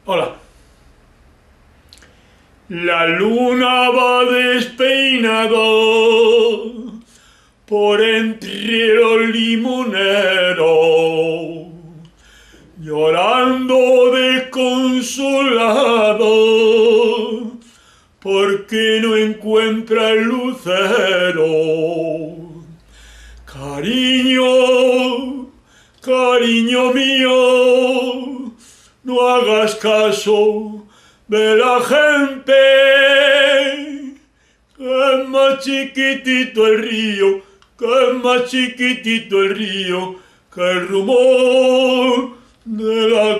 Hola. La luna va despeinada por entre los limoneros, llorando desconsolada porque no encuentra el lucero. Cariño, cariño mío, no hagas caso de la gente, que es más chiquitito el río, que es más chiquitito el río, que el rumor de la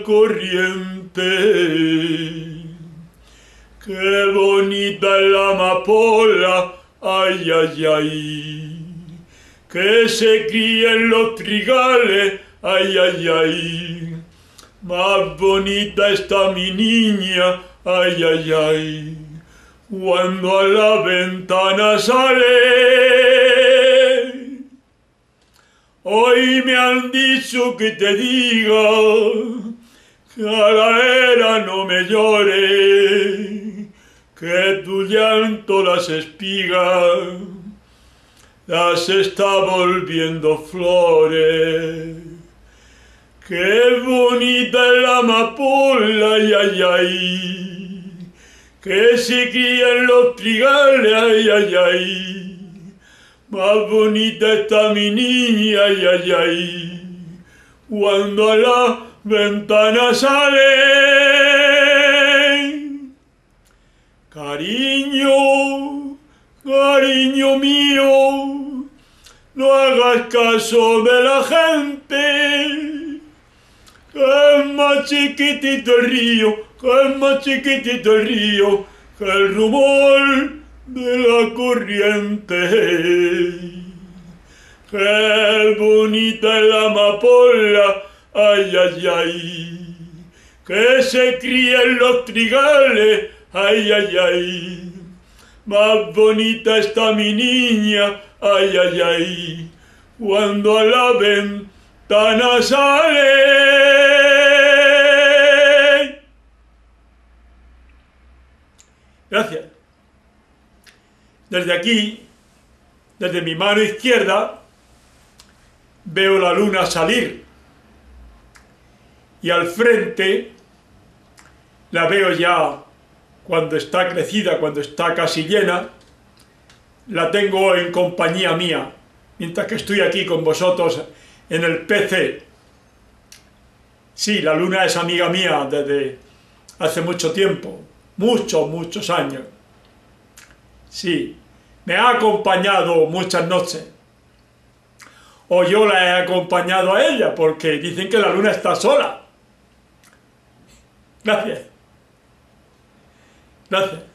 corriente. Qué bonita es la amapola, ay, ay, ay, que se cría en los trigales, ay, ay, ay. Más bonita está mi niña, ay, ay, ay, cuando a la ventana sale. Hoy me han dicho que te diga que a la era no me llore, que tu llanto las espigas las está volviendo flores. Qué bonita es la amapola, ay, ay, ay, que se cría en los trigales, ay, ay, ay. Más bonita está mi niña, ay, ay, ay, cuando a la ventana sale. Cariño, cariño mío, no hagas caso de la gente, que es más chiquitito el río, que es más chiquitito el río, que el rumor de la corriente. Qué bonita es la amapola, ay, ay, ay, que se cría en los trigales, ay, ay, ay. Más bonita está mi niña, ay, ay, ay, cuando a la ventana sale. Gracias. Desde aquí, desde mi mano izquierda, veo la luna salir y al frente la veo ya cuando está crecida, cuando está casi llena. La tengo en compañía mía, mientras que estoy aquí con vosotros en el PC. Sí, la luna es amiga mía desde hace mucho tiempo, muchos años. Sí, me ha acompañado muchas noches. O yo la he acompañado a ella, porque dicen que la luna está sola. Gracias. Gracias.